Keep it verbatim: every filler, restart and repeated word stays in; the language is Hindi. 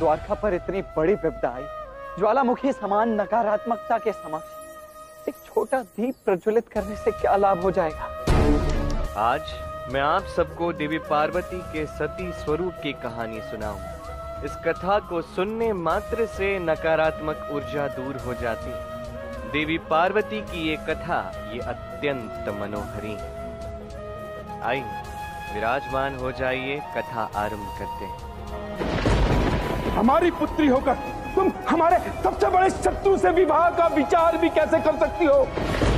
द्वारका पर इतनी बड़ी विपदा आई, ज्वालामुखी समान नकारात्मकता के समक्ष एक छोटा दीप प्रज्वलित करने से क्या लाभ हो जाएगा? आज मैं आप सबको देवी पार्वती के सती स्वरूप की कहानी सुनाऊं। इस कथा को सुनने मात्र से नकारात्मक ऊर्जा दूर हो जाती है। देवी पार्वती की ये कथा ये अत्यंत मनोहरी है। आइए विराजमान हो जाइए, कथा आरंभ करते हैं। हमारी पुत्री होकर तुम हमारे सबसे बड़े शत्रु से विवाह का विचार भी कैसे कर सकती हो?